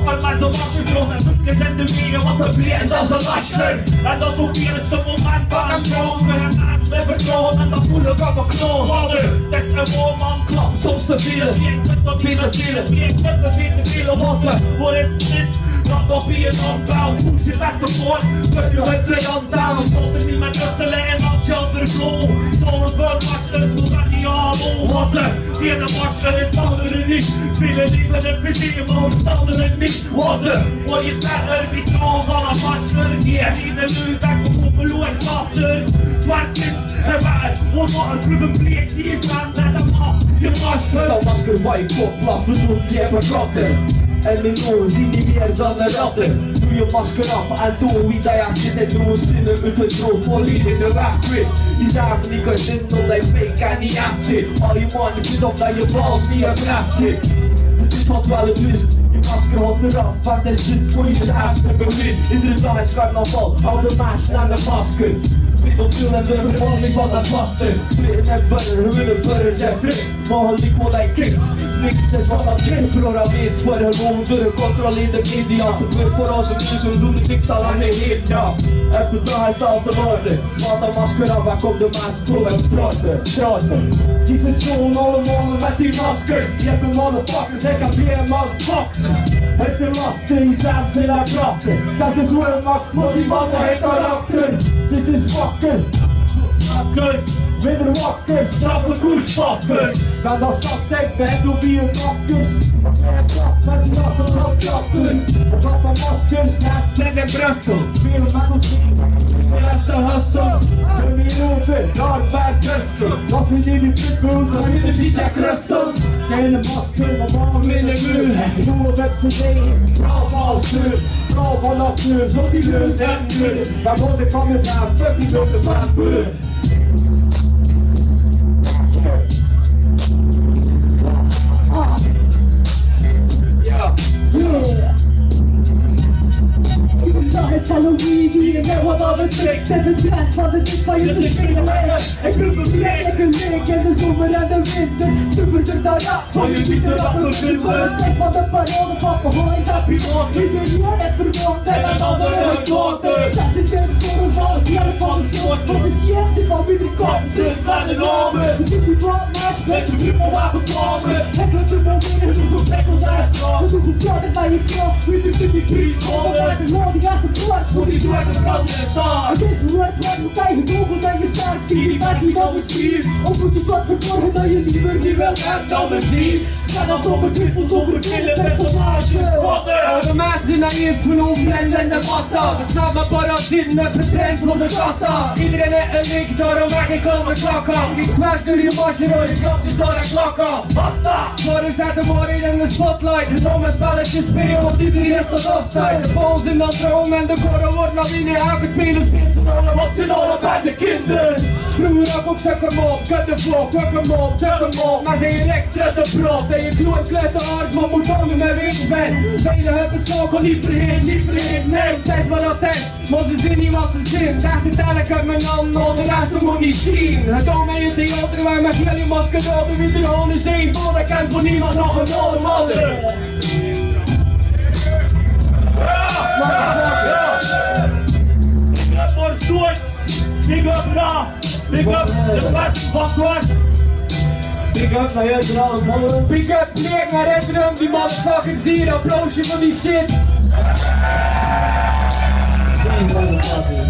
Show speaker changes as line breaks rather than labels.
Pakken met de wassengrond en zoeken zijn de wegen, want het bleef als een masker. En dat is ook het eerste moment van een dromen. En naast me vertrouwen en dat voelen van mijn knoop. Het is een woonman, klap soms te veel. Wie ik met dat willen delen, wie ik met dat willen delen. Wat is dit? Dat op hier dan wel, hoe zit met de voort? Put je het twee aan down, stond er niet met rustelen en als je andere flow. Zo'n vermasker is nog niet allemaal. Wat de ene masker is de andere niet. Vele liever en fysieke man standeren niet. Wat je sneller niet trouw van een masker. Die niet de neus en kom op een loos achter. Zwart kind en waar, wat nog een proevenpleeg zie je staan met een map. Je masker. Dat masker waar je kop laat verdoet, je hebt een katten. En mijn ogen zien niet meer dan een ratten. Doe je masker af en doe wie dat je zit. En doe zinnen uit het rood voor in de weg quit. Die zagen niet kan zin omdat je fake en niet echt zit. Al je mannen zit op dat je vals niet op recht zit. Dit valt wel het wist. Je masker houdt eraf, want het zit voor je zaak te bewind. Iedere dag is carnaval, hou de maas naar de masker. Middelviel en de vervolging van het vasten. Vliegen en butter, willen butter zijn frik. Mogelijk wat hij kikt. Niks is wat dat kind programmeert. Voor gewoon door een controleerde media. Het wordt voor onze mensen doen de niks al aan de heet, ja. Het bedrag is al te worden. Want de masker af, waar komt de maas vol en straten. Zie ze gewoon allemaal met die masker. Je hebt een motherfucker, zeg ik weer motherfucker. Het is een laster, die samen zijn aan krachten. Dat is hoe het maakt, maar die man heeft karakter. Ze is wakker. Makkers, minder wakker, straffen koerspakkers. Ga dat zak denk ben, doe wie een makkers. Wat jij hebt kracht met die appels al klappers. Wat van maskers, net zijn in Brussel. Spelen met ons niet, je hebt de hustle. Doe niet roepen, daar bij Brussel. Als we niet die pitbulls, dan weer de DJ Crystals. Geen masker, maar man in de muur. Doe of heb ze tegen, braaf als deur. Braaf van natuur, zo die neus en muur. Daar was ik van mezelf, fuck die door de brandbuur.
Het Halloween, doe je met wat anders trekt. Zet het rest van de dik van je te spelen. Ik roep een plek, ik een leek in de zomer en de winter. Super er dan ja, van je ziet er dat een filter. Zeg van de parole, papa, hoor ik dat primaat. Iedereen het verwacht en een andere dochter. Zet het in voor een val, die alle van de soort. Voor de shit zit van wie die komt, zit van de namen. Je ziet die van mij, weet je wie van waar gekomen. Ik wil te veel dingen, doe goed lekker daar straf. Doe goed praten bij je kracht, wie doet die priet. Want dan wordt het nodig aan de plaats. Voor die door de brand in de staan. Het is een woord wat moet eigen doven dat je staat. Zie die met die van het spier. Of moet je wat verborgen dat je liever niet wil hebt dan een ziel. Ga dan op een twippels over het willen personages. De mensen die naïef genoeg blenden en de massa. We snappen parasieten en pretend van de kassa. Iedereen heeft een link, daarom weg ik al mijn klak aan. Ik smaak door je masje, rode kratjes door een klak aan. Basta! Morgen zet de morgen in de spotlight. De domme spelletjes spelen, want iedereen is tot offside. De boos in dat droom en de korrel wordt lawine. Elke speler speelt zijn rollen, want ze rollen bij de kinderen. Vroeger heb ik zeg hem op, cut de vlog, fuck hem op, zet hem op. Maar zijn je recht, zet de prof. En je kloot, kleurt de hard, maar moet komen met weer ben. Spelen hebben stok, niet verheerd, nee. Het is maar dat is, maar ze zien niet wat ze zien. Zeg het eigenlijk uit mijn hand, al de rest moet niet zien. Het komt mij in theater, waar met jullie masker op. Wie er gewoon is één, voor ik ken voor niemand nog een oude man. Big up voor Stuart, big up Ra, big up de beste van Kwart. Big up naar jou trouwens, man. Big up Nick naar Redrum, die motherfucking ziet. Applausje van die shit.